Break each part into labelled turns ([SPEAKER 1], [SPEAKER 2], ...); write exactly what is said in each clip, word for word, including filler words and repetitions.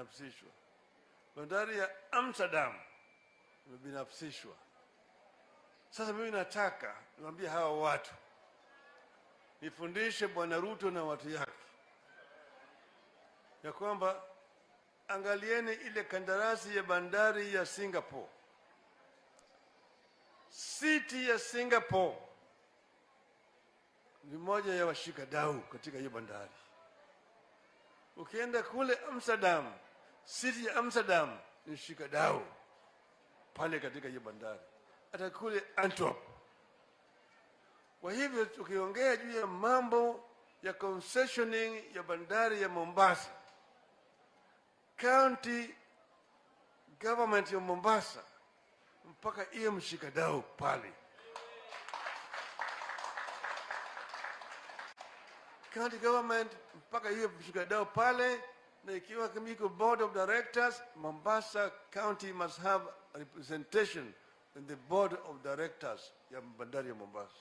[SPEAKER 1] imebinafsishwa. Bandari ya Amsterdam imebinafsishwa. Sasa mimi nataka niwaambie hawa watu, nifundishe Bwana Ruto na watu yake ya kwamba angalieni ile kandarasi ya bandari ya Singapore. City ya Singapore ni moja ya washikadau katika hiyo bandari. Ukienda kule Amsterdam, City ya Amsterdam ni shikadau pale katika hiyo bandari. Hata kule Antwerp. Kwa hivyo tukiongea juu ya mambo ya concessioning ya bandari ya Mombasa, county government ya Mombasa mpaka iyo mshikadau pale. County government mpaka hiyo mshikadau pale, na ikiwa kamiko board of directors, Mombasa County must have a representation in the board of directors ya bandari ya Mombasa.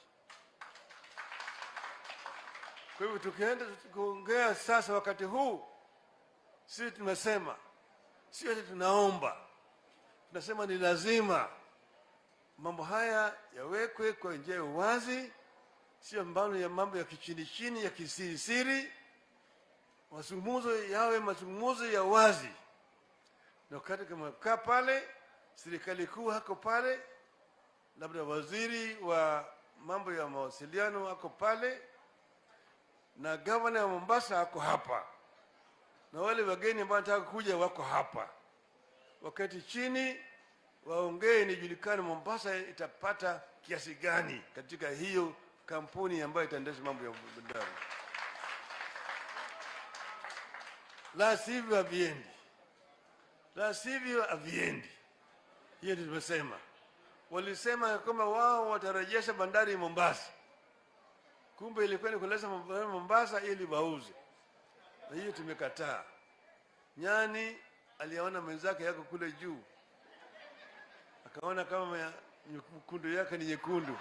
[SPEAKER 1] Kwa hivyo tukienda kuongea sasa wakati huu, sisi tumesema, sio eti tunaomba, tunasema ni lazima mambo haya yawekwe kwa njia ya wazi, sio mbano ya mambo ya kichini chini ya kisiri siri. Mazungumzo yawe mazungumzo ya wazi. Na wakati kama kaa pale, serikali kuu hako pale, labda waziri wa mambo ya mawasiliano hako pale, na governor wa Mombasa hako hapa, na wale wageni ambao wanataka kuja wako hapa. Wakati chini waongee nijulikane Mombasa itapata kiasi gani katika hiyo kampuni ambayo itaendesha mambo ya bandari. La sivyo haviendi. La sivyo haviendi. Hiyo ndio tumesema. Walisema kama wao watarejesha bandari ya Mombasa. Kumbe ilikuwa ni kuleta bandari Mombasa ili wauze. Na hiyo tumekataa. Nyani aliona mwenzake yako kule juu, akaona kama nyekundu yake ni nyekundu,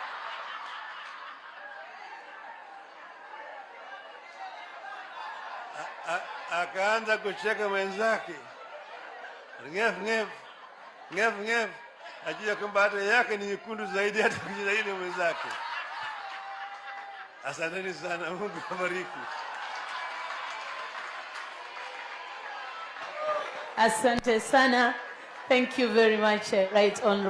[SPEAKER 1] akaanza kucheka mwenzake, ngef ngef ngef ngef, ajua kwamba hata yake ni nyekundu zaidi hata kuliko ile mwenzake. Asanteni sana, Mungu awabariki.
[SPEAKER 2] Asante sana. Thank you very much, uh, right on.